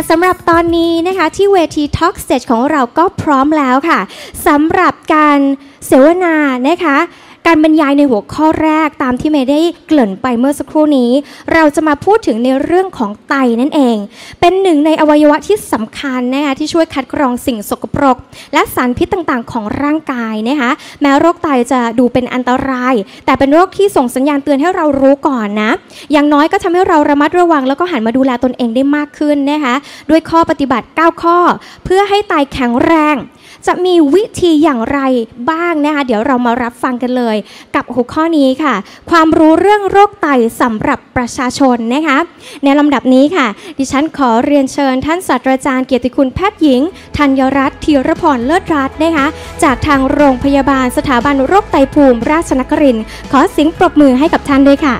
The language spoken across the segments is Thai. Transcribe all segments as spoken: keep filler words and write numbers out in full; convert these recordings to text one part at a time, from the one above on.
สำหรับตอนนี้นะคะที่เวที Talk Stage ของเราก็พร้อมแล้วค่ะสำหรับการเสวนานะคะการบรรยายในหัวข้อแรกตามที่เมย์ได้เกริ่นไปเมื่อสักครู่นี้เราจะมาพูดถึงในเรื่องของไตนั่นเองเป็นหนึ่งในอวัยวะที่สำคัญนะคะที่ช่วยคัดกรองสิ่งสกปรกและสารพิษต่างๆของร่างกายนะคะแม้โรคไตจะดูเป็นอันตรายแต่เป็นโรคที่ส่งสัญญาณเตือนให้เรารู้ก่อนนะอย่างน้อยก็ทำให้เราระมัดระวังแล้วก็หันมาดูแลตนเองได้มากขึ้นนะคะด้วยข้อปฏิบัติเก้าข้อเพื่อให้ไตแข็งแรงจะมีวิธีอย่างไรบ้างนะคะเดี๋ยวเรามารับฟังกันเลยกับหัวข้อนี้ค่ะความรู้เรื่องโรคไตสำหรับประชาชนนะคะในลำดับนี้ค่ะดิฉันขอเรียนเชิญท่านศาสตราจารย์เกียรติคุณแพทย์หญิงธัญรัตน์ธีรพรเลิศรัตน์นะคะจากทางโรงพยาบาลสถาบันโรคไตภูมิราชนครินทร์ขอเสียงปรบมือให้กับท่านด้วยค่ะ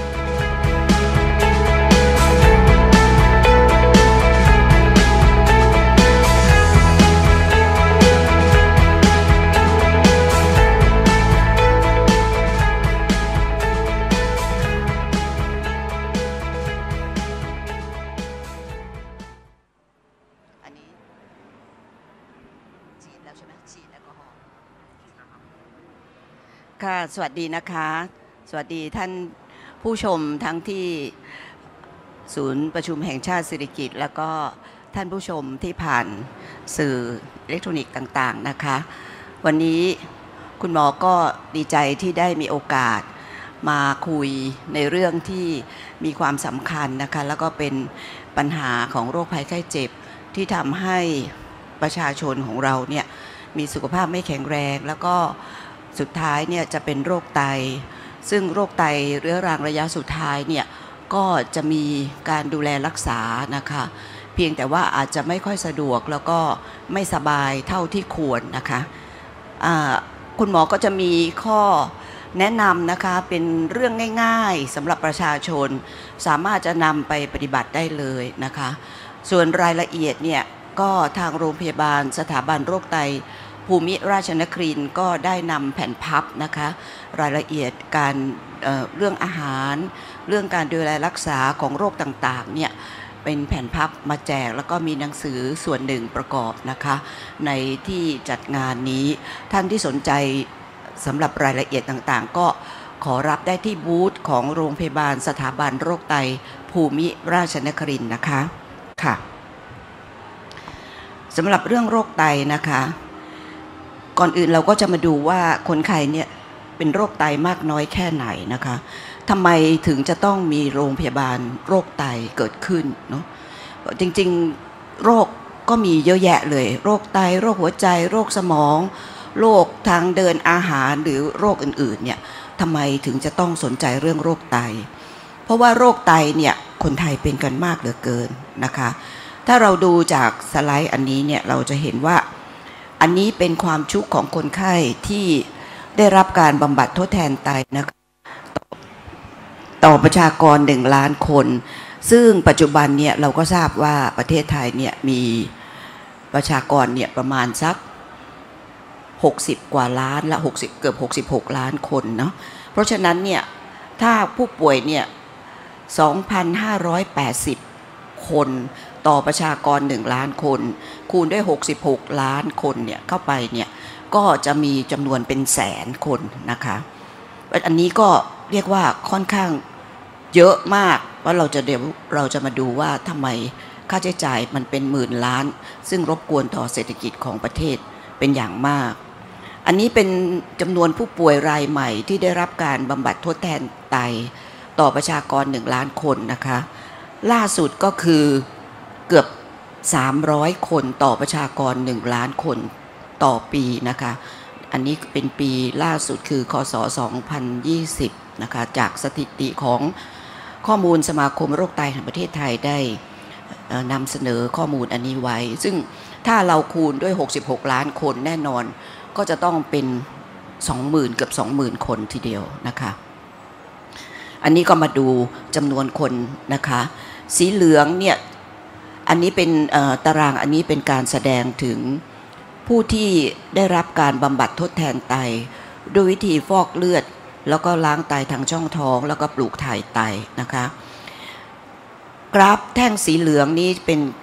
ค่ะสวัสดีนะคะสวัสดีท่านผู้ชมทั้งที่ศูนย์ประชุมแห่งชาติสิริกิติ์แล้วก็ท่านผู้ชมที่ผ่านสื่ออิเล็กทรอนิกส์ต่างๆนะคะวันนี้คุณหมอก็ดีใจที่ได้มีโอกาสมาคุยในเรื่องที่มีความสำคัญนะคะแล้วก็เป็นปัญหาของโรคภัยไข้เจ็บที่ทำให้ประชาชนของเราเนี่ยมีสุขภาพไม่แข็งแรงแล้วก็สุดท้ายเนี่ยจะเป็นโรคไตซึ่งโรคไตเรื้อรังระยะสุดท้ายเนี่ยก็จะมีการดูแลรักษานะคะเพียงแต่ว่าอาจจะไม่ค่อยสะดวกแล้วก็ไม่สบายเท่าที่ควรนะคะคุณหมอก็จะมีข้อแนะนำนะคะเป็นเรื่องง่ายๆสำหรับประชาชนสามารถจะนำไปปฏิบัติได้เลยนะคะส่วนรายละเอียดเนี่ยก็ทางโรงพยาบาลสถาบันโรคไตภูมิราชนครินทร์ก็ได้นำแผ่นพับนะคะรายละเอียดการเอ่อเรื่องอาหารเรื่องการดูแลรักษาของโรคต่างๆเนี่ยเป็นแผ่นพับมาแจกแล้วก็มีหนังสือส่วนหนึ่งประกอบนะคะในที่จัดงานนี้ท่านที่สนใจสำหรับรายละเอียดต่างๆก็ขอรับได้ที่บูธของโรงพยาบาลสถาบันโรคไตภูมิราชนครินทร์นะคะค่ะสำหรับเรื่องโรคไตนะคะก่อนอื่นเราก็จะมาดูว่าคนไข้เนี่ยเป็นโรคไตมากน้อยแค่ไหนนะคะทำไมถึงจะต้องมีโรงพยาบาลโรคไตเกิดขึ้นเนาะจริงๆโรคก็มีเยอะแยะเลยโรคไตโรคหัวใจโรคสมองโรคทางเดินอาหารหรือโรคอื่นๆเนี่ยทำไมถึงจะต้องสนใจเรื่องโรคไตเพราะว่าโรคไตเนี่ยคนไทยเป็นกันมากเหลือเกินนะคะถ้าเราดูจากสไลด์อันนี้เนี่ยเราจะเห็นว่าอันนี้เป็นความชุกของคนไข้ที่ได้รับการบำบัดทดแทนไตนะคะต่อประชากรหนึ่งล้านคนซึ่งปัจจุบันเนี่ยเราก็ทราบว่าประเทศไทยเนี่ยมีประชากรเนี่ยประมาณสักหกสิบกว่าล้านละหกสิบเกือบหกสิบหกล้านคนเนาะเพราะฉะนั้นเนี่ยถ้าผู้ป่วยเนี่ย สองพันห้าร้อยแปดสิบ คนต่อประชากรหนึ่งล้านคนคูณด้วยหกสิบหกล้านคนเนี่ยเข้าไปเนี่ยก็จะมีจำนวนเป็นแสนคนนะคะอันนี้ก็เรียกว่าค่อนข้างเยอะมากว่าเราจะเดี๋ยวเราจะมาดูว่าทำไมค่าใช้จ่ายมันเป็นหมื่นล้านซึ่งรบกวนต่อเศรษฐกิจของประเทศเป็นอย่างมากอันนี้เป็นจำนวนผู้ป่วยรายใหม่ที่ได้รับการบำบัดทดแทนไตต่อประชากรหนึ่งล้านคนนะคะล่าสุดก็คือเกือบสามร้อยคนต่อประชากรหนึ่งล้านคนต่อปีนะคะอันนี้เป็นปีล่าสุดคือคศสองพันยี่สิบนะคะจากสถิติของข้อมูลสมาคมโรคไตแห่งประเทศไทยได้นำเสนอข้อมูลอันนี้ไว้ซึ่งถ้าเราคูณด้วยหกสิบหกล้านคนแน่นอนก็จะต้องเป็น สองหมื่น เกือบ สองหมื่น คนทีเดียวนะคะอันนี้ก็มาดูจำนวนคนนะคะสีเหลืองเนี่ยอันนี้เป็นตารางอันนี้เป็นการแสดงถึงผู้ที่ได้รับการบำบัดทดแทนไตด้วยวิธีฟอกเลือดแล้วก็ล้างไตทางช่องท้องแล้วก็ปลูกถ่ายไตนะคะกราฟแท่งสีเหลืองนี้เป็น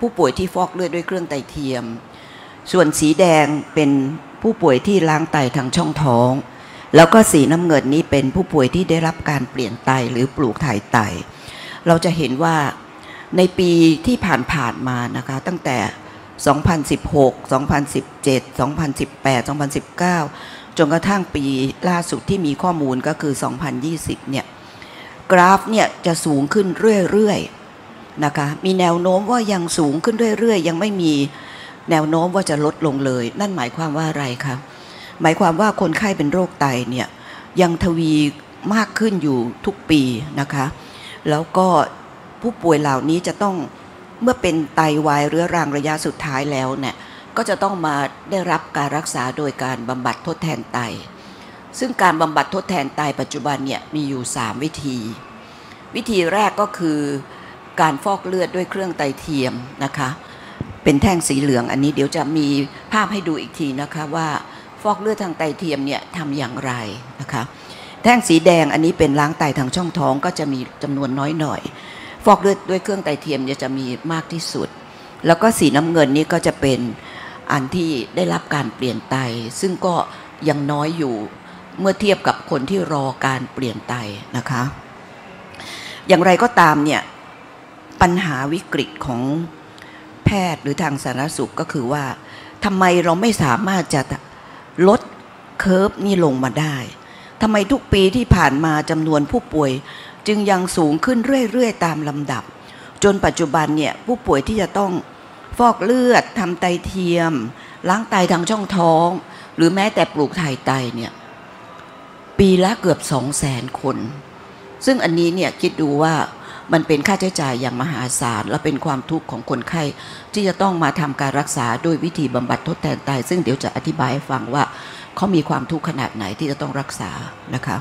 ผู้ป่วยที่ฟอกเลือดด้วยเครื่องไตเทียมส่วนสีแดงเป็นผู้ป่วยที่ล้างไตทางช่องท้องแล้วก็สีน้ำเงินนี้เป็นผู้ป่วยที่ได้รับการเปลี่ยนไตหรือปลูกถ่ายไตเราจะเห็นว่าในปีที่ผ่านๆมานะคะตั้งแต่สองพันสิบหก สองพันสิบเจ็ด สองพันสิบแปด สองพันสิบเก้าจนกระทั่งปีล่าสุดที่มีข้อมูลก็คือสองพันยี่สิบเนี่ยกราฟเนี่ยจะสูงขึ้นเรื่อยๆนะคะมีแนวโน้มว่ายังสูงขึ้นเรื่อยๆยังไม่มีแนวโน้มว่าจะลดลงเลยนั่นหมายความว่าอะไรคะหมายความว่าคนไข้เป็นโรคไตเนี่ยยังทวีมากขึ้นอยู่ทุกปีนะคะแล้วก็ผู้ป่วยเหล่านี้จะต้องเมื่อเป็นไตวายเรื้อรังระยะสุดท้ายแล้วเนี่ยก็จะต้องมาได้รับการรักษาโดยการบำบัดทดแทนไตซึ่งการบำบัดทดแทนไตปัจจุบันเนี่ยมีอยู่สามวิธีวิธีแรกก็คือการฟอกเลือดด้วยเครื่องไตเทียมนะคะเป็นแท่งสีเหลืองอันนี้เดี๋ยวจะมีภาพให้ดูอีกทีนะคะว่าฟอกเลือดทางไตเทียมเนี่ยทำอย่างไรนะคะแท่งสีแดงอันนี้เป็นล้างไตทางช่องท้องก็จะมีจำนวนน้อยหน่อยฟอกเลือดด้วยเครื่องไตเทียมเนี่ยจะมีมากที่สุดแล้วก็สีน้ำเงินนี่ก็จะเป็นอันที่ได้รับการเปลี่ยนไตซึ่งก็ยังน้อยอยู่เมื่อเทียบกับคนที่รอการเปลี่ยนไตนะคะอย่างไรก็ตามเนี่ยปัญหาวิกฤตของแพทย์หรือทางสาธารณสุขก็คือว่าทำไมเราไม่สามารถจะลดเคอร์ฟนี่ลงมาได้ทำไมทุกปีที่ผ่านมาจำนวนผู้ป่วยจึงยังสูงขึ้นเรื่อยๆตามลำดับจนปัจจุบันเนี่ยผู้ป่วยที่จะต้องฟอกเลือดทำไตเทียมล้างไตทางช่องท้องหรือแม้แต่ปลูกถ่ายไตเนี่ยปีละเกือบสองแสนคนซึ่งอันนี้เนี่ยคิดดูว่ามันเป็นค่าใช้จ่ายอย่างมหาศาลและเป็นความทุกข์ของคนไข้ที่จะต้องมาทำการรักษาโดยวิธีบำบัดทดแทนไตซึ่งเดี๋ยวจะอธิบายให้ฟังว่าเขามีความทุกข์ขนาดไหนที่จะต้องรักษานะคะ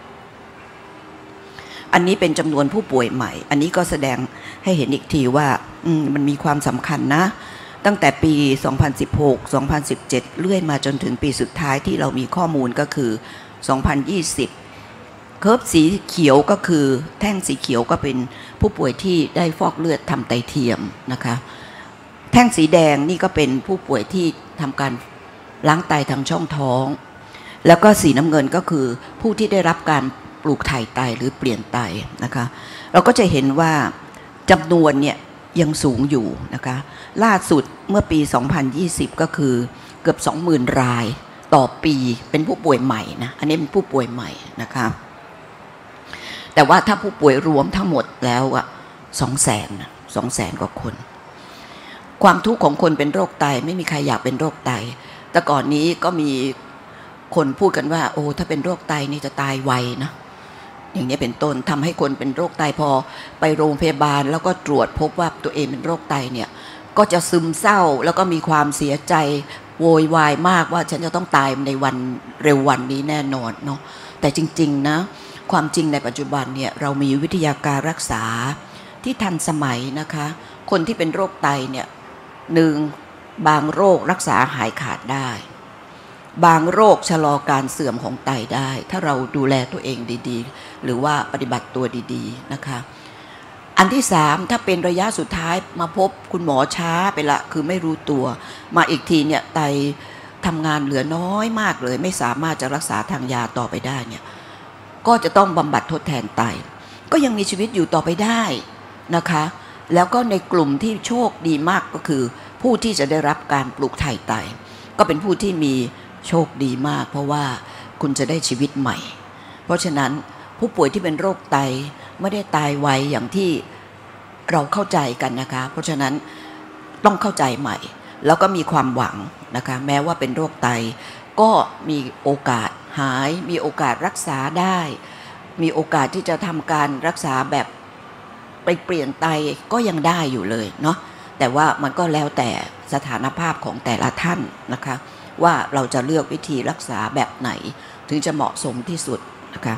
อันนี้เป็นจำนวนผู้ป่วยใหม่อันนี้ก็แสดงให้เห็นอีกทีว่ามันมีความสำคัญนะตั้งแต่ปีสองพันสิบหก สองพันสิบเจ็ดเรื่อยมาจนถึงปีสุดท้ายที่เรามีข้อมูลก็คือสองพันยี่สิบเคอร์ฟสีเขียวก็คือแท่งสีเขียวก็เป็นผู้ป่วยที่ได้ฟอกเลือดทำไตเทียมนะคะแท่งสีแดงนี่ก็เป็นผู้ป่วยที่ทำการล้างไตทางช่องท้องแล้วก็สีน้ำเงินก็คือผู้ที่ได้รับการปลูกถ่ายไตหรือเปลี่ยนไตนะคะเราก็จะเห็นว่าจำนวนเนี่ยยังสูงอยู่นะคะล่าสุดเมื่อปีสองพันยี่สิบก็คือเกือบ สองหมื่น รายต่อปีเป็นผู้ป่วยใหม่นะอันนี้เป็นผู้ป่วยใหม่นะคะแต่ว่าถ้าผู้ป่วยรวมทั้งหมดแล้วอะสองแสนสองแสนกว่าคนความทุกข์ของคนเป็นโรคไตไม่มีใครอยากเป็นโรคไตแต่ก่อนนี้ก็มีคนพูดกันว่าโอ้ถ้าเป็นโรคไตนี่จะตายไวนะอย่างนี้เป็นต้นทำให้คนเป็นโรคไตพอไปโรงพยาบาลแล้วก็ตรวจพบว่าตัวเองเป็นโรคไตเนี่ยก็จะซึมเศร้าแล้วก็มีความเสียใจโวยวายมากว่าฉันจะต้องตายในวันเร็ววันนี้แน่นอนเนาะแต่จริงๆนะความจริงในปัจจุบันเนี่ยเรามีวิทยาการรักษาที่ทันสมัยนะคะคนที่เป็นโรคไตเนี่ยหนึ่งบางโรครักษาหายขาดได้บางโรคชะลอการเสื่อมของไตได้ถ้าเราดูแลตัวเองดีๆหรือว่าปฏิบัติตัวดีๆนะคะอันที่สามถ้าเป็นระยะสุดท้ายมาพบคุณหมอช้าไปละคือไม่รู้ตัวมาอีกทีเนี่ยไตทำงานเหลือน้อยมากเลยไม่สามารถจะรักษาทางยาต่อไปได้เนี่ยก็จะต้องบำบัดทดแทนไตก็ยังมีชีวิตอยู่ต่อไปได้นะคะแล้วก็ในกลุ่มที่โชคดีมากก็คือผู้ที่จะได้รับการปลูกถ่ายไตก็เป็นผู้ที่มีโชคดีมากเพราะว่าคุณจะได้ชีวิตใหม่เพราะฉะนั้นผู้ป่วยที่เป็นโรคไตไม่ได้ตายไวอย่างที่เราเข้าใจกันนะคะเพราะฉะนั้นต้องเข้าใจใหม่แล้วก็มีความหวังนะคะแม้ว่าเป็นโรคไตก็มีโอกาสหายมีโอกาสรักษาได้มีโอกาสที่จะทำการรักษาแบบไปเปลี่ยนไตก็ยังได้อยู่เลยเนาะแต่ว่ามันก็แล้วแต่สถานภาพของแต่ละท่านนะคะว่าเราจะเลือกวิธีรักษาแบบไหนถึงจะเหมาะสมที่สุดนะคะ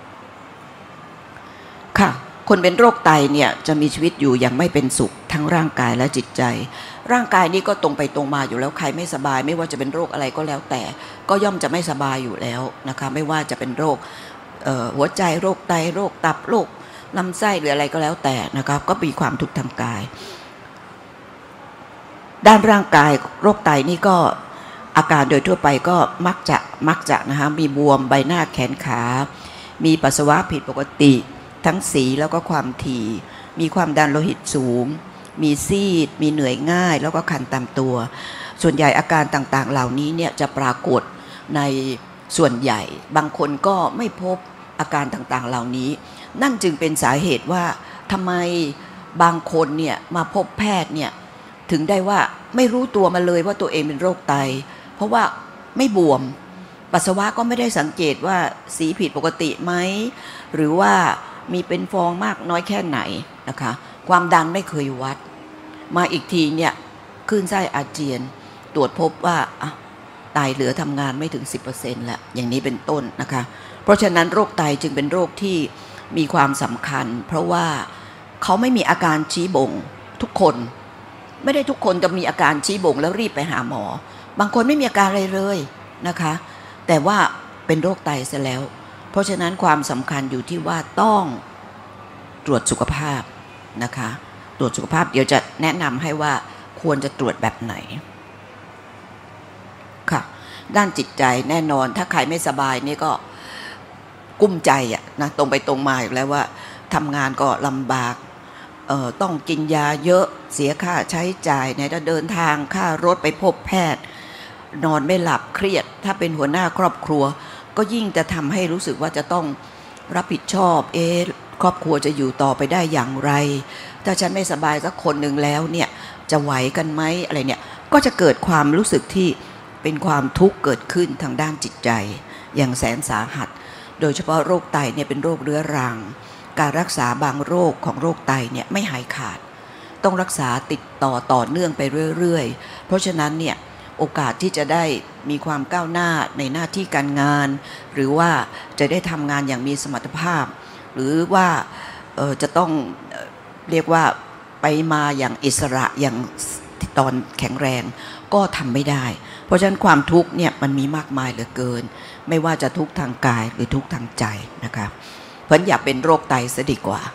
ค่ะคนเป็นโรคไตเนี่ยจะมีชีวิตอยู่อย่างไม่เป็นสุขทั้งร่างกายและจิตใจร่างกายนี้ก็ตรงไปตรงมาอยู่แล้วใครไม่สบายไม่ว่าจะเป็นโรคอะไรก็แล้วแต่ก็ย่อมจะไม่สบายอยู่แล้วนะคะไม่ว่าจะเป็นโรคหัวใจโรคไตโรคตับโรคลำไส้หรืออะไรก็แล้วแต่นะคะก็มีความทุกข์ทางกายด้านร่างกายโรคไตนี่ก็อาการโดยทั่วไปก็มักจะมักจะนะคะมีบวมใบหน้าแขนขามีปัสสาวะผิดปกติทั้งสีแล้วก็ความถี่มีความดันโลหิตสูงมีซีดมีเหนื่อยง่ายแล้วก็คันตามตัวส่วนใหญ่อาการต่างๆเหล่านี้เนี่ยจะปรากฏในส่วนใหญ่บางคนก็ไม่พบอาการต่างๆเหล่านี้นั่นจึงเป็นสาเหตุว่าทำไมบางคนเนี่ยมาพบแพทย์เนี่ยถึงได้ว่าไม่รู้ตัวมาเลยว่าตัวเองเป็นโรคไตเพราะว่าไม่บวมปัสสาวะก็ไม่ได้สังเกตว่าสีผิดปกติไหมหรือว่ามีเป็นฟองมากน้อยแค่ไหนนะคะความดันไม่เคยวัดมาอีกทีเนี่ยคลื่นไส้อาเจียนตรวจพบว่าไตเหลือทำงานไม่ถึง สิบเปอร์เซ็นต์ แล้วอย่างนี้เป็นต้นนะคะเพราะฉะนั้นโรคไตจึงเป็นโรคที่มีความสำคัญเพราะว่าเขาไม่มีอาการชี้บ่งทุกคนไม่ได้ทุกคนจะมีอาการชี้บ่งแล้วรีบไปหาหมอบางคนไม่มีอาการอะไรเลยนะคะแต่ว่าเป็นโรคไตซะแล้วเพราะฉะนั้นความสำคัญอยู่ที่ว่าต้องตรวจสุขภาพนะคะตรวจสุขภาพเดี๋ยวจะแนะนำให้ว่าควรจะตรวจแบบไหนค่ะด้านจิตใจแน่นอนถ้าใครไม่สบายนี่ก็กุ้มใจอะนะตรงไปตรงมาอีกแล้วว่าทำงานก็ลำบากเอ่อต้องกินยาเยอะเสียค่าใช้จ่ายในการเดินทางค่ารถไปพบแพทย์นอนไม่หลับเครียดถ้าเป็นหัวหน้าครอบครัวก็ยิ่งจะทำให้รู้สึกว่าจะต้องรับผิดชอบเอ๊ะครอบครัวจะอยู่ต่อไปได้อย่างไรถ้าฉันไม่สบายสักคนหนึ่งแล้วเนี่ยจะไหวกันไหมอะไรเนี่ยก็จะเกิดความรู้สึกที่เป็นความทุกข์เกิดขึ้นทางด้านจิตใจอย่างแสนสาหัสโดยเฉพาะโรคไตเนี่ยเป็นโรคเรื้อรังการรักษาบางโรคของโรคไตเนี่ยไม่หายขาดต้องรักษาติดต่อต่อเนื่องไปเรื่อยๆเพราะฉะนั้นเนี่ยโอกาสที่จะได้มีความก้าวหน้าในหน้าที่การงานหรือว่าจะได้ทำงานอย่างมีสมรรถภาพหรือว่าเอ่อจะต้องเรียกว่าไปมาอย่างอิสระอย่างตอนแข็งแรงก็ทำไม่ได้เพราะฉะนั้นความทุกข์เนี่ยมันมีมากมายเหลือเกินไม่ว่าจะทุกข์ทางกายหรือทุกข์ทางใจนะคะเพราะอย่าเป็นโรคไตซะดีกว่า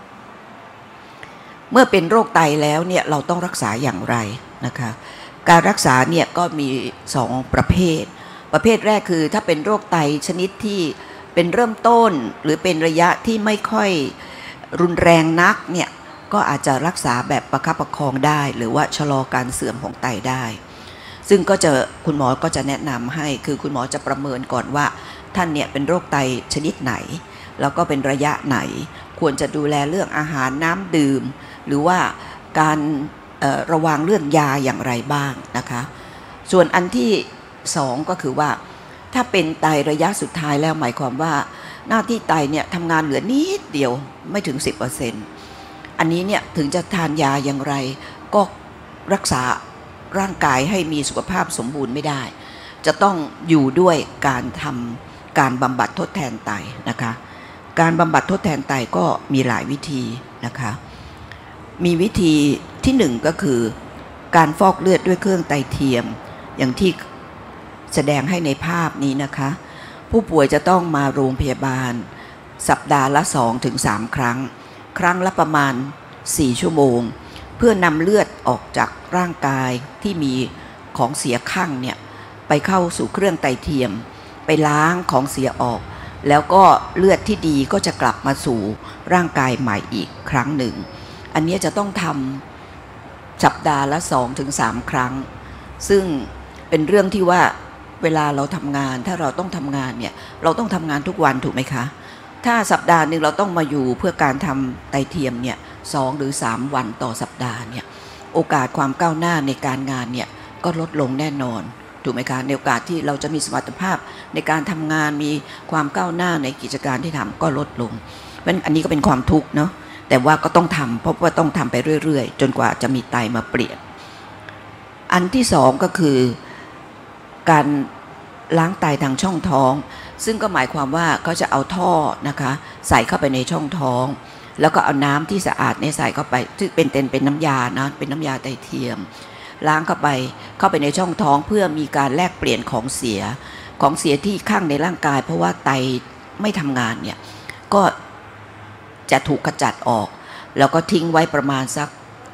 เมื่อเป็นโรคไตแล้วเนี่ยเราต้องรักษาอย่างไรนะคะการรักษาเนี่ยก็มีสองประเภทประเภทแรกคือถ้าเป็นโรคไตชนิดที่เป็นเริ่มต้นหรือเป็นระยะที่ไม่ค่อยรุนแรงนักเนี่ยก็อาจจะรักษาแบบประคับประคองได้หรือว่าชะลอการเสื่อมของไตได้ซึ่งก็จะคุณหมอก็จะแนะนำให้คือคุณหมอจะประเมินก่อนว่าท่านเนี่ยเป็นโรคไตชนิดไหนแล้วก็เป็นระยะไหนควรจะดูแลเรื่องอาหารน้ำดื่มหรือว่าการระวังเรื่องยาอย่างไรบ้างนะคะส่วนอันที่สองก็คือว่าถ้าเป็นไตระยะสุดท้ายแล้วหมายความว่าหน้าที่ไตเนี่ยทำงานเหลือนิดเดียวไม่ถึง สิบเปอร์เซ็นต์ อันนี้เนี่ยถึงจะทานยาอย่างไรก็รักษาร่างกายให้มีสุขภาพสมบูรณ์ไม่ได้จะต้องอยู่ด้วยการทำการบำบัดทดแทนไตนะคะการบำบัดทดแทนไตก็มีหลายวิธีนะคะมีวิธีที่หนึ่งก็คือการฟอกเลือดด้วยเครื่องไตเทียมอย่างที่แสดงให้ในภาพนี้นะคะผู้ป่วยจะต้องมาโรงพยาบาลสัปดาห์ละ สองถึงสาม ครั้งครั้งละประมาณสี่ชั่วโมงเพื่อนำเลือดออกจากร่างกายที่มีของเสียข้างเนี่ยไปเข้าสู่เครื่องไตเทียมไปล้างของเสียออกแล้วก็เลือดที่ดีก็จะกลับมาสู่ร่างกายใหม่อีกครั้งหนึ่งอันนี้จะต้องทำสัปดาห์ละ สองถึงสาม ครั้งซึ่งเป็นเรื่องที่ว่าเวลาเราทำงานถ้าเราต้องทำงานเนี่ยเราต้องทำงานทุกวันถูกไหมคะถ้าสัปดาห์หนึ่งเราต้องมาอยู่เพื่อการทำไตเทียมเนี่ยสองหรือสามวันต่อสัปดาห์เนี่ยโอกาสความก้าวหน้าในการงานเนี่ยก็ลดลงแน่นอนถูกไหมคะในโอกาสที่เราจะมีสมรรถภาพในการทำงานมีความก้าวหน้าในกิจการที่ทำก็ลดลงเพราะอันนี้ก็เป็นความทุกข์เนาะแต่ว่าก็ต้องทำเพราะว่าต้องทำไปเรื่อยๆจนกว่าจะมีไตมาเปลี่ยนอันที่สองก็คือการล้างไตทางช่องท้องซึ่งก็หมายความว่าเขาจะเอาท่อนะคะใส่เข้าไปในช่องท้องแล้วก็เอาน้ำที่สะอาดเนี่ยใส่เข้าไปที่เป็นเป็นเป็นน้ำยานะเป็นน้ำยาไตเทียมล้างเข้าไปเข้าไปในช่องท้องเพื่อมีการแลกเปลี่ยนของเสียของเสียที่ข้างในร่างกายเพราะว่าไตไม่ทำงานเนี่ยก็จะถูกขจัดออกแล้วก็ทิ้งไว้ประมาณสัก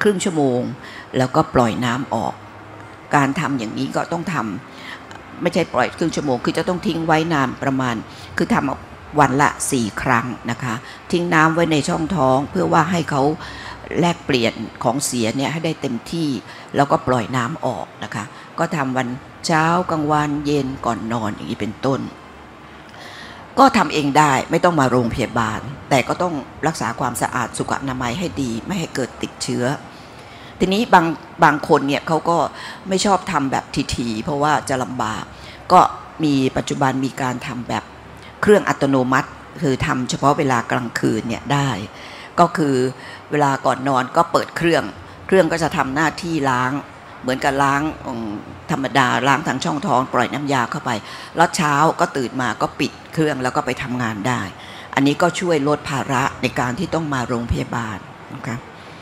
ครึ่งชั่วโมงแล้วก็ปล่อยน้ำออกการทำอย่างนี้ก็ต้องทำไม่ใช่ปล่อยครึ่งชั่วโมงคือจะต้องทิ้งไว้นานประมาณคือทำวันละสี่ครั้งนะคะทิ้งน้ำไว้ในช่องท้องเพื่อว่าให้เขาแลกเปลี่ยนของเสียเนี่ยให้ได้เต็มที่แล้วก็ปล่อยน้ำออกนะคะก็ทำวันเช้ากลางวันเย็นก่อนนอนอย่างนี้เป็นต้นก็ทำเองได้ไม่ต้องมาโรงพยาบาลแต่ก็ต้องรักษาความสะอาดสุขอนามัยให้ดีไม่ให้เกิดติดเชื้อทีนี้บางบางคนเนี่ยเขาก็ไม่ชอบทำแบบทีๆเพราะว่าจะลำบากก็มีปัจจุบันมีการทำแบบเครื่องอัตโนมัติคือทำเฉพาะเวลากลางคืนเนี่ยได้ก็คือเวลาก่อนนอนก็เปิดเครื่องเครื่องก็จะทำหน้าที่ล้างเหมือนกับล้างธรรมดาล้างทางช่องท้องปล่อยน้ำยาเข้าไปแล้วเช้าก็ตื่นมาก็ปิดเครื่องแล้วก็ไปทำงานได้อันนี้ก็ช่วยลดภาระในการที่ต้องมาโรงพยาบาลนะคะ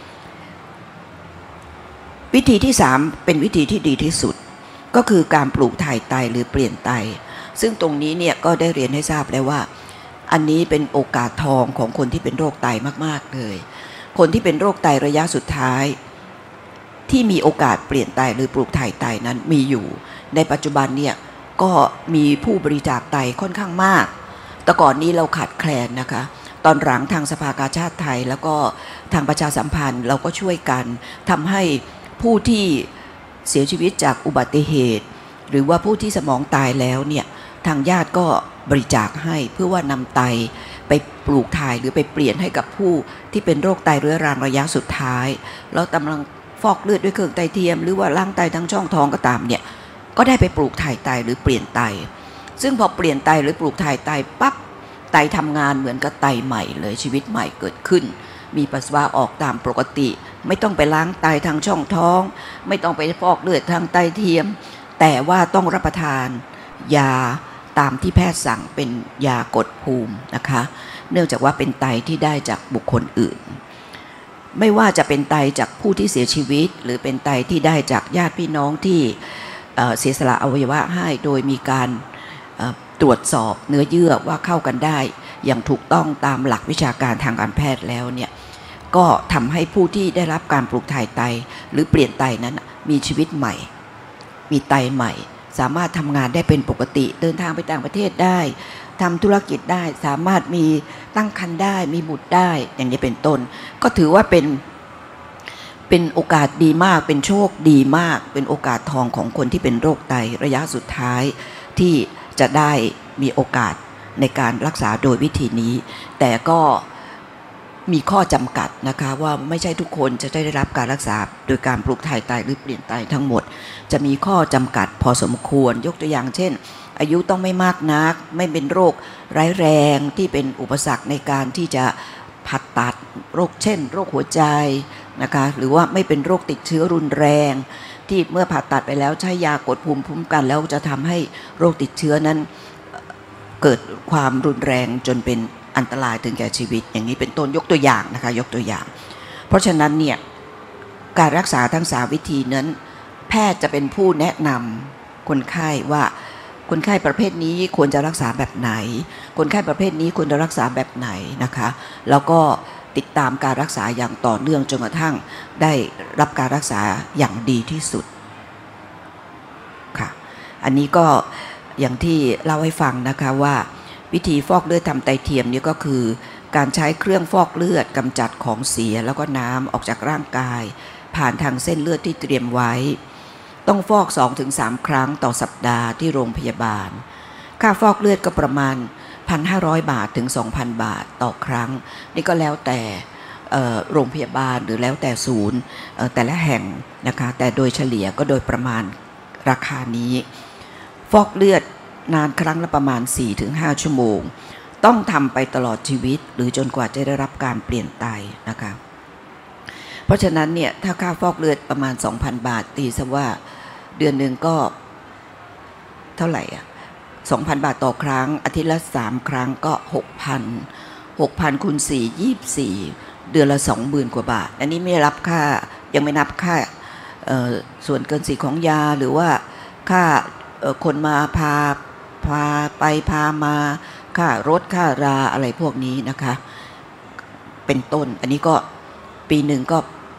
วิธีที่สามเป็นวิธีที่ดีที่สุดก็คือการปลูกถ่ายไตหรือเปลี่ยนไตซึ่งตรงนี้เนี่ยก็ได้เรียนให้ทราบแล้วว่าอันนี้เป็นโอกาสทองของคนที่เป็นโรคไตมากๆเลยคนที่เป็นโรคไตระยะสุดท้ายที่มีโอกาสเปลี่ยนไตหรือปลูกถ่ายไตนั้นมีอยู่ในปัจจุบันเนี่ยก็มีผู้บริจาคไตค่อนข้างมากแต่ก่อนนี้เราขาดแคลนนะคะตอนหลังทางสภากาชาดไทยแล้วก็ทางประชาสัมพันธ์เราก็ช่วยกันทำให้ผู้ที่เสียชีวิตจากอุบัติเหตุหรือว่าผู้ที่สมองตายแล้วเนี่ยทางญาติก็บริจาคให้เพื่อว่านำไตไปปลูกถ่ายหรือไปเปลี่ยนให้กับผู้ที่เป็นโรคไตเรื้อรังระยะสุดท้ายแล้วกำลังฟอกเลือดด้วยเครื่องไตเทียมหรือว่าล้างไตทั้งช่องท้องก็ตามเนี่ยก็ได้ไปปลูกถ่ายไตหรือเปลี่ยนไตซึ่งพอเปลี่ยนไตหรือปลูกถ่ายไตปั๊บไตทำงานเหมือนกับไตใหม่เลยชีวิตใหม่เกิดขึ้นมีปัสสาวะออกตามปกติไม่ต้องไปล้างไตทางช่องท้องไม่ต้องไปฟอกเลือดทางไตเทียมแต่ว่าต้องรับประทานยาตามที่แพทย์สั่งเป็นยากดภูมินะคะเนื่องจากว่าเป็นไตที่ได้จากบุคคลอื่นไม่ว่าจะเป็นไตจากผู้ที่เสียชีวิตหรือเป็นไตที่ได้จากญาติพี่น้องที่เสียสละอวัยวะให้โดยมีการตรวจสอบเนื้อเยื่อว่าเข้ากันได้อย่างถูกต้องตามหลักวิชาการทางการแพทย์แล้วเนี่ยก็ทำให้ผู้ที่ได้รับการปลูกถ่ายไตหรือเปลี่ยนไตนั้นมีชีวิตใหม่มีไตใหม่สามารถทำงานได้เป็นปกติเดินทางไปต่างประเทศได้ทำธุรกิจได้สามารถมีตั้งครรภ์ได้มีบุตรได้อย่างนี้เป็นต้นก็ถือว่าเป็นเป็นโอกาสดีมากเป็นโชคดีมากเป็นโอกาสทองของคนที่เป็นโรคไตระยะสุดท้ายที่จะได้มีโอกาสในการรักษาโดยวิธีนี้แต่ก็มีข้อจำกัดนะคะว่าไม่ใช่ทุกคนจะได้รับการรักษาโดยการปลูกถ่ายไตหรือเปลี่ยนไตทั้งหมดจะมีข้อจำกัดพอสมควรยกตัวอย่างเช่นอายุต้องไม่มากนักไม่เป็นโรคร้ายแรงที่เป็นอุปสรรคในการที่จะผ่าตัดโรคเช่นโรคหัวใจนะคะหรือว่าไม่เป็นโรคติดเชื้อรุนแรงที่เมื่อผ่าตัดไปแล้วใช้ยากดภูมิคุ้มกันแล้วจะทำให้โรคติดเชื้อนั้นเกิดความรุนแรงจนเป็นอันตรายถึงแก่ชีวิตอย่างนี้เป็นต้นยกตัวอย่างนะคะยกตัวอย่างเพราะฉะนั้นเนี่ยการรักษาทั้งสามวิธีนั้นแพทย์จะเป็นผู้แนะนำคนไข้ว่าคนไข้ประเภทนี้ควรจะรักษาแบบไหนคนไข้ประเภทนี้ควรจะรักษาแบบไหนนะคะแล้วก็ติดตามการรักษาอย่างต่อเนื่องจนกระทั่งได้รับการรักษาอย่างดีที่สุดค่ะอันนี้ก็อย่างที่เล่าให้ฟังนะคะว่าวิธีฟอกเลือดทำไตเทียมนี่ก็คือการใช้เครื่องฟอกเลือดกำจัดของเสียแล้วก็น้ำออกจากร่างกายผ่านทางเส้นเลือดที่เตรียมไว้ต้องฟอก สองถึงสาม ครั้งต่อสัปดาห์ที่โรงพยาบาลค่าฟอกเลือดก็ประมาณ หนึ่งพันห้าร้อย บาทถึง สองพัน บาทต่อครั้งนี่ก็แล้วแต่โรงพยาบาลหรือแล้วแต่ศูนย์แต่ละแห่งนะคะแต่โดยเฉลี่ยก็โดยประมาณราคานี้ฟอกเลือดนานครั้งละประมาณ สี่ถึงห้า ชั่วโมงต้องทำไปตลอดชีวิตหรือจนกว่าจะได้รับการเปลี่ยนไตนะคะเพราะฉะนั้นเนี่ยถ้าค่าฟอกเลือดประมาณ สองพัน บาทตีซะว่าเดือนหนึ่งก็เท่าไหร่อ่ะ สองพัน บาทต่อครั้งอาทิตย์ละสามครั้งก็ หกพัน หกพัน คูณ สี่ ยี่สิบสี่ เดือนละ สองหมื่น กว่าบาทอันนี้ไม่รับค่ายังไม่นับค่าส่วนเกินสีของยาหรือว่าค่าคนมาพาพาไปพามาค่ารถค่าราอะไรพวกนี้นะคะเป็นต้นอันนี้ก็ปีหนึ่งก็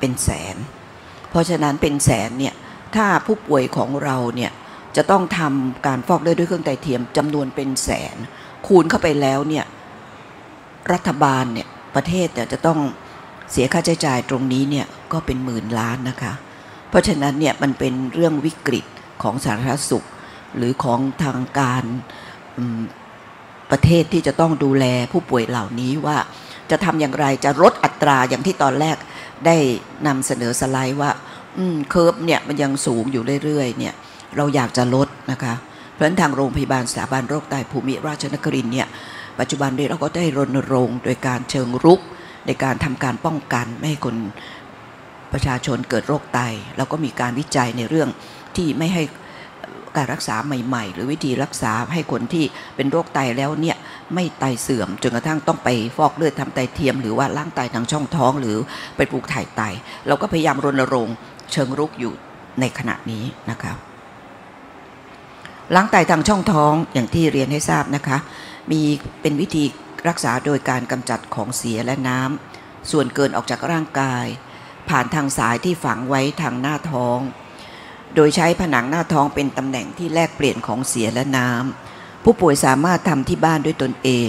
เป็นแสนเพราะฉะนั้นเป็นแสนเนี่ยถ้าผู้ป่วยของเราเนี่ยจะต้องทำการฟอกเลือดด้วยเครื่องไตเทียมจำนวนเป็นแสนคูณเข้าไปแล้วเนี่ยรัฐบาลเนี่ยประเทศเนี่ยจะต้องเสียค่าใช้จ่ายตรงนี้เนี่ยก็เป็นหมื่นล้านนะคะเพราะฉะนั้นเนี่ยมันเป็นเรื่องวิกฤตของสาธารณสุขหรือของทางการประเทศที่จะต้องดูแลผู้ป่วยเหล่านี้ว่าจะทำอย่างไรจะลดอัตราอย่างที่ตอนแรกได้นำเสนอสไลด์ว่าเคอร์ฟเนี่ยมันยังสูงอยู่เรื่อยๆเนี่ยเราอยากจะลดนะคะเพราะฉะนั้นทางโรงพยาบาลสถาบันโรคไตภูมิราชนครินทร์เนี่ยปัจจุบันนี้เราก็ได้รณรงค์โดยการเชิงรุกในการทำการป้องกันไม่ให้คนประชาชนเกิดโรคไตแล้วก็มีการวิจัยในเรื่องที่ไม่ให้การรักษาใหม่ๆหรือวิธีรักษาให้คนที่เป็นโรคไตแล้วเนี่ยไม่ไตเสื่อมจนกระทั่งต้องไปฟอกเลือดทำไตเทียมหรือว่าล้างไตทางช่องท้องหรือไปปลูกถ่ายไตเราก็พยายามรณรงค์เชิงรุกอยู่ในขณะนี้นะคะล้างไตทางช่องท้องอย่างที่เรียนให้ทราบนะคะมีเป็นวิธีรักษาโดยการกำจัดของเสียและน้ำส่วนเกินออกจากร่างกายผ่านทางสายที่ฝังไว้ทางหน้าท้องโดยใช้ผนังหน้าท้องเป็นตำแหน่งที่แลกเปลี่ยนของเสียและน้ำผู้ป่วยสามารถทำที่บ้านด้วยตนเอง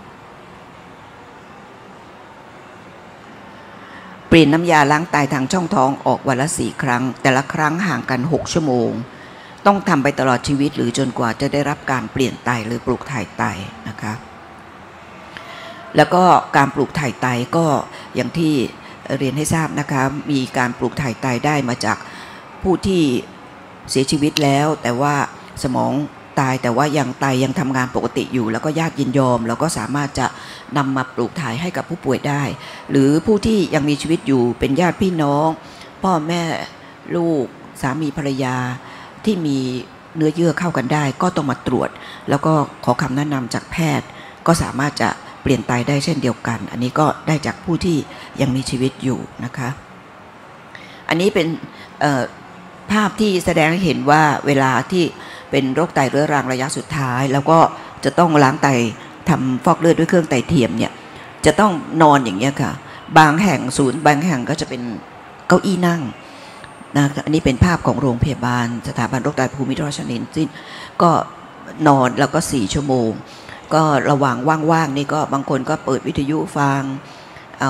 เปลี่ยนน้ำยาล้างไตทางช่องท้องออกวันละสี่ครั้งแต่ละครั้งห่างกันหกชั่วโมงต้องทำไปตลอดชีวิตหรือจนกว่าจะได้รับการเปลี่ยนไตหรือปลูกถ่ายไตนะคะแล้วก็การปลูกถ่ายไตก็อย่างที่เรียนให้ทราบนะคะมีการปลูกถ่ายไตได้มาจากผู้ที่เสียชีวิตแล้วแต่ว่าสมองตายแต่ว่ายังไตยังทำงานปกติอยู่แล้วก็ญาติยินยอมแล้วก็สามารถจะนำมาปลูกถ่ายให้กับผู้ป่วยได้หรือผู้ที่ยังมีชีวิตอยู่เป็นญาติพี่น้องพ่อแม่ลูกสามีภรรยาที่มีเนื้อเยื่อเข้ากันได้ก็ต้องมาตรวจแล้วก็ขอคำแนะนำจากแพทย์ก็สามารถจะเปลี่ยนไตได้เช่นเดียวกันอันนี้ก็ได้จากผู้ที่ยังมีชีวิตอยู่นะคะอันนี้เป็นภาพที่แสดงให้เห็นว่าเวลาที่เป็นโรคไตเรื้อรังระยะสุดท้ายแล้วก็จะต้องล้างไตทำฟอกเลือดด้วยเครื่องไตเทียมเนี่ยจะต้องนอนอย่างเงี้ยค่ะบางแห่งศูนย์บางแห่งก็จะเป็นเก้าอี้นั่งนะอันนี้เป็นภาพของโรงพยาบาลสถาบันโรคไตภูมิราชนครินทร์ก็นอนแล้วก็สี่ชั่วโมงก็ระหว่างว่างๆนี่ก็บางคนก็เปิดวิทยุฟังเอา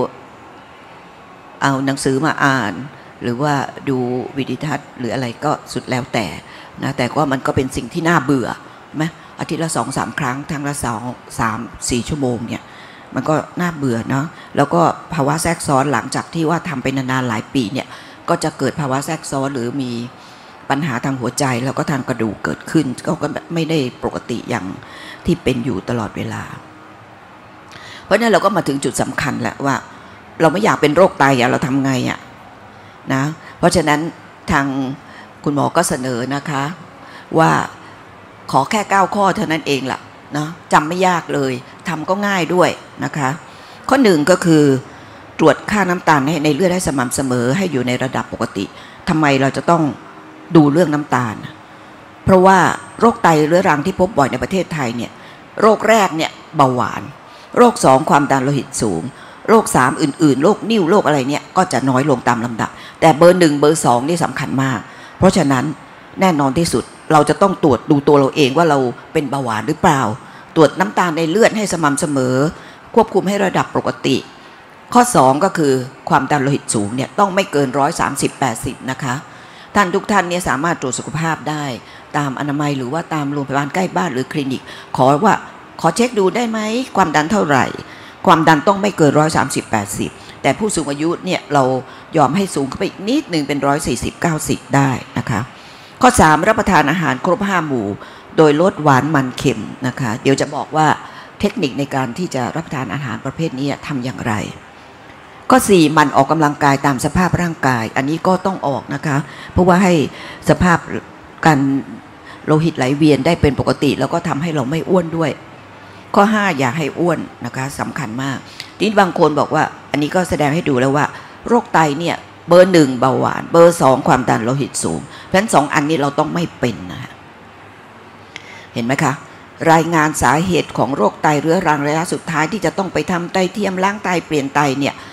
เอาหนังสือมาอ่านหรือว่าดูวิดีทัศน์หรืออะไรก็สุดแล้วแต่นะแต่ก็มันก็เป็นสิ่งที่น่าเบื่อไหมอาทิตย์ละสองสามครั้งทั้งละสองสามสี่ชั่วโมงเนี่ยมันก็น่าเบื่อเนาะแล้วก็ภาวะแทรกซ้อนหลังจากที่ว่าทำไปนานๆหลายปีเนี่ยก็จะเกิดภาวะแทรกซ้อนหรือมีปัญหาทางหัวใจแล้วก็ทางกระดูกเกิดขึ้นก็ไม่ได้ปกติอย่างที่เป็นอยู่ตลอดเวลาเพราะนั้นเราก็มาถึงจุดสำคัญแหละว่าเราไม่อยากเป็นโรคไตอ่ะเราทำไงอ่ะนะเพราะฉะนั้นทางคุณหมอก็เสนอนะคะว่าขอแค่เก้าข้อเท่านั้นเองล่ะนะจำไม่ยากเลยทำก็ง่ายด้วยนะคะข้อหนึ่งก็คือตรวจค่าน้ำตาลในเลือดให้สม่ำเสมอให้อยู่ในระดับปกติทำไมเราจะต้องดูเรื่องน้ำตาลเพราะว่าโรคไตเรื้อรังที่พบบ่อยในประเทศไทยเนี่ยโรคแรกเนี่ยเบาหวานโรคสองความดันโลหิตสูงโรคสามอื่นๆโรคนิ่วโรคอะไรเนี่ยก็จะน้อยลงตามลำดับแต่เบอร์หนึ่งเบอร์สองนี่สำคัญมากเพราะฉะนั้นแน่นอนที่สุดเราจะต้องตรวจดูตัวเราเองว่าเราเป็นเบาหวานหรือเปล่าตรวจน้ำตาลในเลือดให้สม่ำเสมอควบคุมให้ระดับปกติข้อสองก็คือความดันโลหิตสูงเนี่ยต้องไม่เกินหนึ่งร้อยสามสิบ แปดสิบนะคะท่านทุกท่านเนี่ยสามารถตรวจสุขภาพได้ตามอนามัยหรือว่าตามโรงพยาบาลใกล้บ้านหรือคลินิกขอว่าขอเช็คดูได้ไหมความดันเท่าไหร่ความดันต้องไม่เกินหนึ่งร้อยสามสิบ แปดสิบแต่ผู้สูงอายุเนี่ยเรายอมให้สูงขึ้นไปอีกนิดนึงเป็นหนึ่งร้อยสี่สิบ เก้าสิบได้นะคะข้อสามรับประทานอาหารครบห้าหมู่โดยลดหวานมันเค็มนะคะเดี๋ยวจะบอกว่าเทคนิคในการที่จะรับประทานอาหารประเภทนี้ทำอย่างไรข้อสี่มันออกกำลังกายตามสภาพร่างกายอันนี้ก็ต้องออกนะคะเพราะว่าให้สภาพการโลหิตไหลเวียนได้เป็นปกติแล้วก็ทำให้เราไม่อ้วนด้วยข้อห้าอย่าให้อ้วนนะคะสำคัญมากทีนี้บางคนบอกว่าอันนี้ก็แสดงให้ดูแล้วว่าโรคไตเนี่ยเบอร์หนึ่งเบาหวานเบอร์สองความดันโลหิตสูงเพราะฉะนั้นสองอันนี้เราต้องไม่เป็นนะเห็นไหมคะรายงานสาเหตุของโรคไตเรื้อรังระยะสุดท้ายที่จะต้องไปทำไตเทียมล้างไตเปลี่ยนไตเนี่ย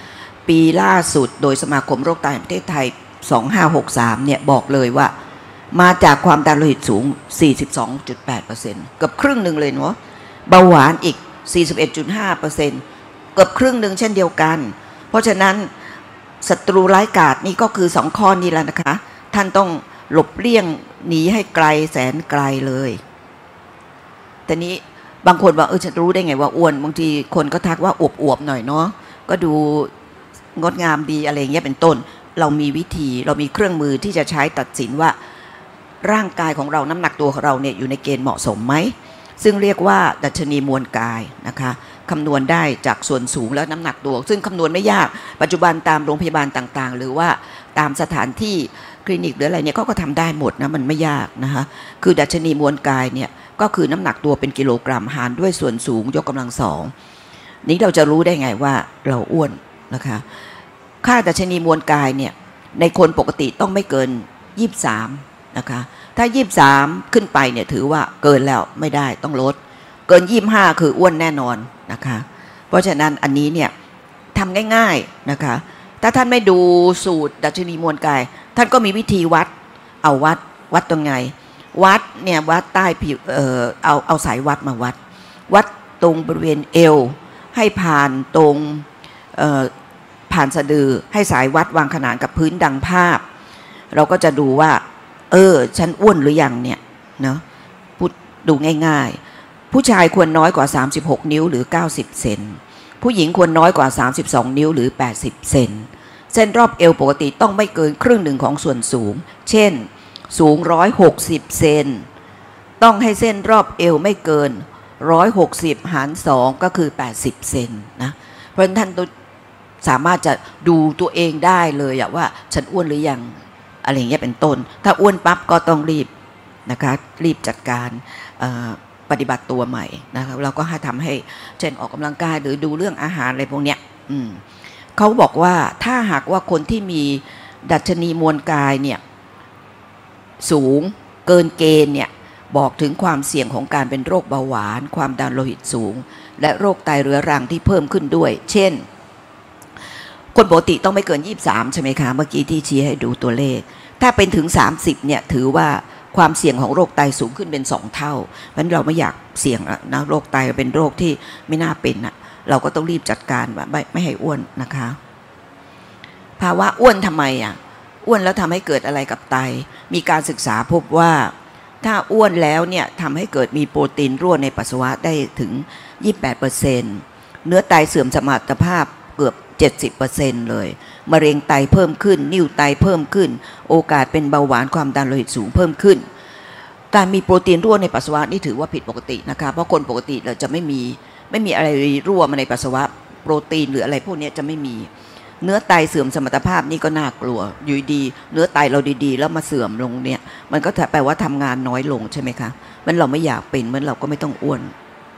ปีล่าสุดโดยสมาคมโรคไตแห่งประเทศไทยสองห้าหกสามเนี่ยบอกเลยว่ามาจากความดันโลหิตสูง สี่สิบสองจุดแปดเปอร์เซ็นต์ เกือบครึ่งหนึ่งเลยเนาะเบาหวานอีก สี่สิบเอ็ดจุดห้าเปอร์เซ็นต์ เกือบครึ่งหนึ่งเช่นเดียวกันเพราะฉะนั้นศัตรูร้ายกาจนี่ก็คือสองข้อนี้แล้วนะคะท่านต้องหลบเลี่ยงหนีให้ไกลแสนไกลเลยแต่นี้บางคนว่าเออฉันรู้ได้ไงว่าอ้วนบางทีคนก็ทักว่าอวบๆหน่อยเนาะก็ดูงดงามดีอะไรเงี้ยเป็นต้นเรามีวิธีเรามีเครื่องมือที่จะใช้ตัดสินว่าร่างกายของเราน้ำหนักตัวของเราเนี่ยอยู่ในเกณฑ์เหมาะสมไหมซึ่งเรียกว่าดัชนีมวลกายนะคะคำนวณได้จากส่วนสูงและน้ำหนักตัวซึ่งคำนวณไม่ยากปัจจุบันตามโรงพยาบาลต่างๆหรือว่าตามสถานที่คลินิกหรืออะไรเนี่ยเขาก็ทำได้หมดนะมันไม่ยากนะคะคือดัชนีมวลกายเนี่ยก็คือน้ำหนักตัวเป็นกิโลกรัมหารด้วยส่วนสูงยกกำลังสองนี้เราจะรู้ได้ไงว่าเราอ้วนนะคะค่าดัชนีมวลกายเนี่ยในคนปกติต้องไม่เกินยี่สิบสามนะคะถ้ายี่สิบสามขึ้นไปเนี่ยถือว่าเกินแล้วไม่ได้ต้องลดเกินยี่สิบห้าคืออ้วนแน่นอนนะคะเพราะฉะนั้นอันนี้เนี่ยทำง่ายๆนะคะถ้าท่านไม่ดูสูตรดัชนีมวลกายท่านก็มีวิธีวัดเอาวัดวัดตรงไงวัดเนี่ยวัดใต้ผิวเอ่อเอาเอาสายวัดมาวัดวัดตรงบริเวณเอวให้ผ่านตรงเอ่อผ่านสะดือให้สายวัดวางขนานกับพื้นดังภาพเราก็จะดูว่าเออฉันอ้วนหรือยังเนี่ยเนาะพูดดูง่ายๆผู้ชายควรน้อยกว่าสามสิบหกนิ้วหรือเก้าสิบเซนผู้หญิงควรน้อยกว่าสามสิบสองนิ้วหรือแปดสิบเซนเส้นรอบเอวปกติต้องไม่เกินครึ่งหนึ่งของส่วนสูงเช่นสูงหนึ่งร้อยหกสิบเซนต้องให้เส้นรอบเอวไม่เกินหนึ่งร้อยหกสิบหารสองก็คือแปดสิบเซนนะเพราะฉะนั้นท่านสามารถจะดูตัวเองได้เลยอะว่าฉันอ้วนหรือยังอะไรอย่างเงี้ยเป็นต้นถ้าอ้วนปั๊บก็ต้องรีบนะคะรีบจัดการปฏิบัติตัวใหม่นะคะเราก็ให้ทำให้เช่นออกกำลังกายหรือดูเรื่องอาหารอะไรพวกเนี้ยเขาบอกว่าถ้าหากว่าคนที่มีดัชนีมวลกายเนี่ยสูงเกินเกณฑ์เนี่ยบอกถึงความเสี่ยงของการเป็นโรคเบาหวานความดันโลหิตสูงและโรคไตเรื้อรังที่เพิ่มขึ้นด้วยเช่นคนปกติต้องไม่เกินยี่สิบสามใช่ไหมคะเมื่อกี้ที่ชี้ให้ดูตัวเลขถ้าเป็นถึงสามสิบเนี่ยถือว่าความเสี่ยงของโรคไตสูงขึ้นเป็นสองเท่าเพราะฉะนั้นเราไม่อยากเสี่ยงนะโรคไตเป็นโรคที่ไม่น่าเป็นนะเราก็ต้องรีบจัดการว่าไม่ไม่ให้อ้วนนะคะภาวะอ้วนทำไมอ่ะอ้วนแล้วทำให้เกิดอะไรกับไตมีการศึกษาพบว่าถ้าอ้วนแล้วเนี่ยทำให้เกิดมีโปรตีนรั่วในปัสสาวะได้ถึง ยี่สิบแปดเปอร์เซ็นต์ เนื้อไตเสื่อมสมรรถภาพเกือบ เจ็ดสิบเปอร์เซ็นต์ เลยมะเร็งไตเพิ่มขึ้นนิ่วไตเพิ่มขึ้นโอกาสเป็นเบาหวานความดันโลหิตสูงเพิ่มขึ้นการมีโปรตีนรั่วในปัสสาวะนี่ถือว่าผิดปกตินะคะเพราะคนปกติเราจะไม่มีไม่มีอะไรรั่วมาในปัสสาวะโปรตีนหรืออะไรพวกนี้จะไม่มีเนื้อไตเสื่อมสมรรถภาพนี่ก็น่ากลัวอยู่ดีเนื้อไตเราดีๆแล้วมาเสื่อมลงเนี่ยมันก็แปลว่าทำงานน้อยลงใช่ไหมคะมันเราไม่อยากเป็นมันเราก็ไม่ต้องอ้วน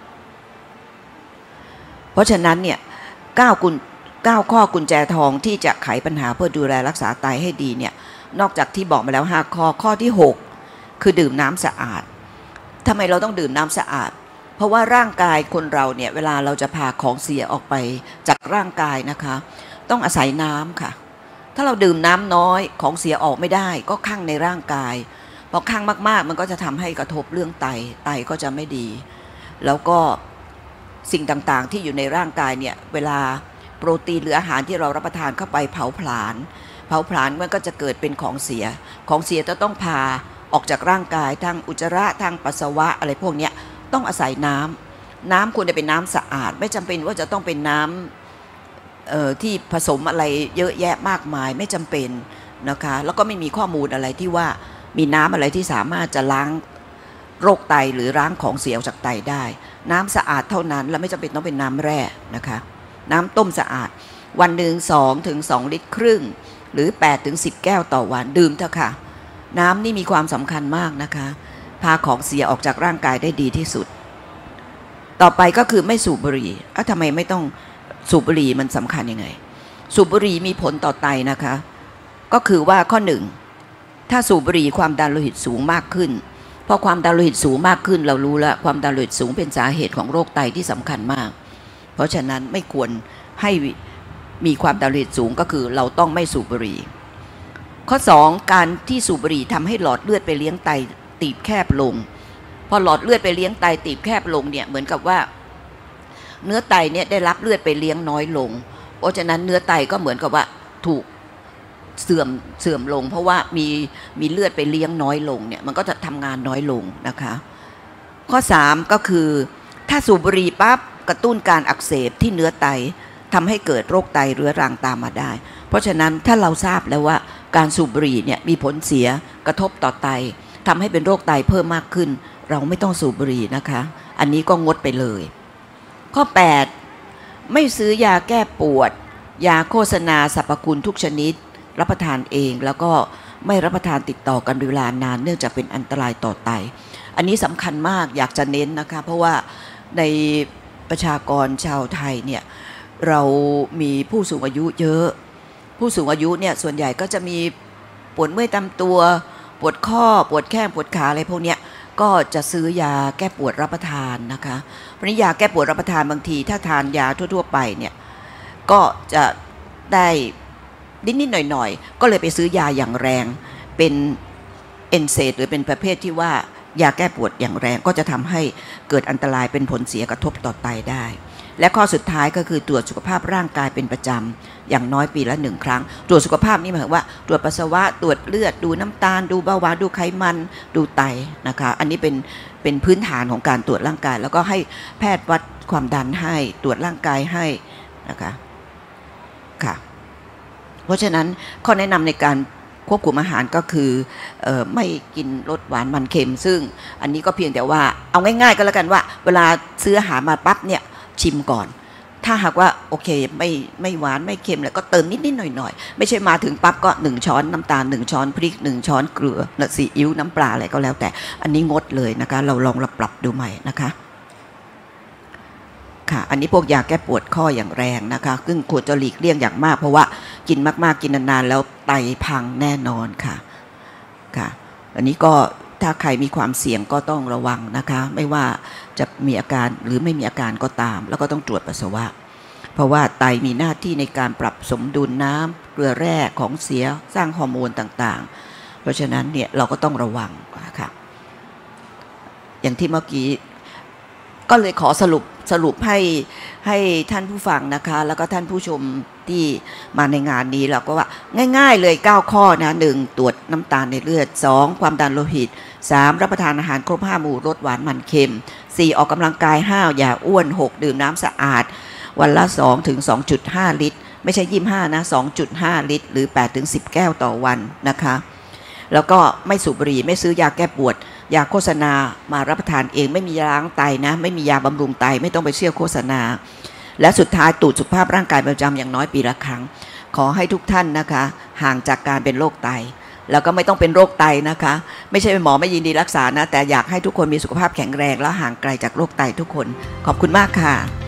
เพราะฉะนั้นเนี่ยก้าวกุญเก้าข้อกุญแจทองที่จะไขปัญหาเพื่อดูแลรักษาไตให้ดีเนี่ยนอกจากที่บอกมาแล้วห้าข้อข้อที่หกคือดื่มน้ำสะอาดทำไมเราต้องดื่มน้ำสะอาดเพราะว่าร่างกายคนเราเนี่ยเวลาเราจะพาของเสียออกไปจากร่างกายนะคะต้องอาศัยน้ำค่ะถ้าเราดื่มน้ำน้อยของเสียออกไม่ได้ก็คั่งในร่างกายพอคั่งมากๆมันก็จะทำให้กระทบเรื่องไตไตก็จะไม่ดีแล้วก็สิ่งต่างๆที่อยู่ในร่างกายเนี่ยเวลาโปรตีนหรืออาหารที่เรารับประทานเข้าไปเผาผลาญเผาผลาญมันก็จะเกิดเป็นของเสียของเสียจะต้องพาออกจากร่างกายทางอุจจาระทางปัสสาวะอะไรพวกนี้ต้องอาศัยน้ำน้ำควรจะเป็นน้ำสะอาดไม่จำเป็นว่าจะต้องเป็นน้ำเอ่อที่ผสมอะไรเยอะแยะมากมายไม่จำเป็นนะคะแล้วก็ไม่มีข้อมูลอะไรที่ว่ามีน้ำอะไรที่สามารถจะล้างโรคไตหรือล้างของเสียออกจากไตได้น้ำสะอาดเท่านั้นและไม่จำเป็นต้องเป็นน้ำแร่นะคะน้ำต้มสะอาดวันหนึ่งสองถึงสองลิตรครึ่งหรือแปดถึงสิบแก้วต่อวันดื่มเถอะค่ะน้ำนี่มีความสำคัญมากนะคะพาของเสียออกจากร่างกายได้ดีที่สุดต่อไปก็คือไม่สูบบุหรี่อ่ะทำไมไม่ต้องสูบบุหรี่มันสำคัญยังไงสูบบุหรี่มีผลต่อไตนะคะก็คือว่าข้อหนึ่งถ้าสูบบุหรี่ความดันโลหิตสูงมากขึ้นพอความดันโลหิตสูงมากขึ้นเรารู้แล้วความดันโลหิตสูงเป็นสาเหตุของโรคไตที่สำคัญมากเพราะฉะนั้นไม่ควรให้มีความดันโลหิตสูงก็คือเราต้องไม่สูบบุหรี่ข้อสองการที่สูบบุหรี่ทำให้หลอดเลือดไปเลี้ยงไตตีบแคบลงพอหลอดเลือดไปเลี้ยงไตตีบแคบลงเนี่ยเหมือนกับว่าเนื้อไตเนี่ยได้รับเลือดไปเลี้ยงน้อยลงเพราะฉะนั้นเนื้อไตก็เหมือนกับว่าถูกเสื่อมเสื่อมลงเพราะว่ามีมีเลือดไปเลี้ยงน้อยลงเนี่ยมันก็จะทำงานน้อยลงนะคะข้อสามก็คือถ้าสูบบุหรี่ปั๊บกระตุ้นการอักเสบที่เนื้อไตทำให้เกิดโรคไตเรื้อรังตามมาได้เพราะฉะนั้นถ้าเราทราบแล้วว่าการสูบบุหรี่เนี่ยมีผลเสียกระทบต่อไตทำให้เป็นโรคไตเพิ่มมากขึ้นเราไม่ต้องสูบบุหรี่นะคะอันนี้ก็งดไปเลยข้อแปดไม่ซื้อยาแก้ปวดยาโฆษณาสรรพคุณทุกชนิดรับประทานเองแล้วก็ไม่รับประทานติดต่อกันเวลานานเนื่องจากเป็นอันตรายต่อไตอันนี้สำคัญมากอยากจะเน้นนะคะเพราะว่าในประชากรชาวไทยเนี่ยเรามีผู้สูงอายุเยอะผู้สูงอายุเนี่ยส่วนใหญ่ก็จะมีปวดเมื่อยตามตัวปวดข้อปวดแข้งปวดขาอะไรพวกเนี้ยก็จะซื้อยาแก้ปวดรับประทานนะคะเพราะนี้ยาแก้ปวดรับประทานบางทีถ้าทานยาทั่วๆไปเนี่ยก็จะได้นิดๆหน่อยๆก็เลยไปซื้อยาอย่างแรงเป็นเอนเซดหรือเป็นประเภทที่ว่ายาแก้ปวดอย่างแรงก็จะทำให้เกิดอันตรายเป็นผลเสียกระทบต่อไตได้และข้อสุดท้ายก็คือตรวจสุขภาพร่างกายเป็นประจำอย่างน้อยปีละหนึ่งครั้งตรวจสุขภาพนี่หมายถึงว่าตรวจปัสสาวะตรวจเลือดดูน้ำตาลดูเบาหวานดูไขมันดูไตนะคะอันนี้เป็นเป็นพื้นฐานของการตรวจร่างกายแล้วก็ให้แพทย์วัดความดันให้ตรวจร่างกายให้นะคะค่ะเพราะฉะนั้นข้อแนะนำในการควบคุมอาหารก็คือเอ่อไม่กินรสหวานมันเค็มซึ่งอันนี้ก็เพียงแต่ว่าเอาง่ายๆก็แล้วกันว่าเวลาซื้ออาหารมาปั๊บเนี่ยชิมก่อนถ้าหากว่าโอเคไม่ไม่หวานไม่เค็มแล้วก็เติมนิดๆหน่อยๆไม่ใช่มาถึงปั๊บก็หนึ่งช้อนน้ำตาลหนึ่งช้อนพริกหนึ่งช้อนเกลือซีอิ๊วน้ำปลาอะไรก็แล้วแต่อันนี้งดเลยนะคะเราลองเราปรับดูใหม่นะคะค่ะอันนี้พวกยาแก้ปวดข้ออย่างแรงนะคะซึ่งควรจะหลีกเลี่ยงอย่างมากเพราะว่ากินมากๆกินนานๆแล้วไตพังแน่นอนค่ะค่ะอันนี้ก็ถ้าใครมีความเสี่ยงก็ต้องระวังนะคะไม่ว่าจะมีอาการหรือไม่มีอาการก็ตามแล้วก็ต้องตรวจปัสสาวะเพราะว่าไตมีหน้าที่ในการปรับสมดุลน้ำเกลือแร่ของเสียสร้างฮอร์โมนต่างๆเพราะฉะนั้นเนี่ยเราก็ต้องระวังค่ะอย่างที่เมื่อกี้ก็เลยขอสรุปสรุปให้ให้ท่านผู้ฟังนะคะแล้วก็ท่านผู้ชมที่มาในงานนี้เราก็ว่าง่ายๆเลยเก้าข้อนะหนึ่งตรวจน้ำตาลในเลือดสองความดันโลหิตสามรับประทานอาหารครบห้าหมู่ลดหวานมันเค็มสี่ออกกำลังกายห้าอย่าอ้วนหกดื่มน้ำสะอาดวันละสองถึงสองจุดห้าลิตรไม่ใช่ยี่สิบห้านะ สองจุดห้าลิตรหรือแปดถึงสิบแก้วต่อวันนะคะแล้วก็ไม่สูบบุหรี่ไม่ซื้อยาแก้ปวดยาโฆษณามารับประทานเองไม่มียาล้างไตนะไม่มียาบำรุงไตไม่ต้องไปเชื่อโฆษณาและสุดท้ายตรวจสุขภาพร่างกายประจำอย่างน้อยปีละครั้งขอให้ทุกท่านนะคะห่างจากการเป็นโรคไตแล้วก็ไม่ต้องเป็นโรคไตนะคะไม่ใช่เป็นหมอไม่ยินดีรักษานะแต่อยากให้ทุกคนมีสุขภาพแข็งแรงและห่างไกลจากโรคไตทุกคนขอบคุณมากค่ะ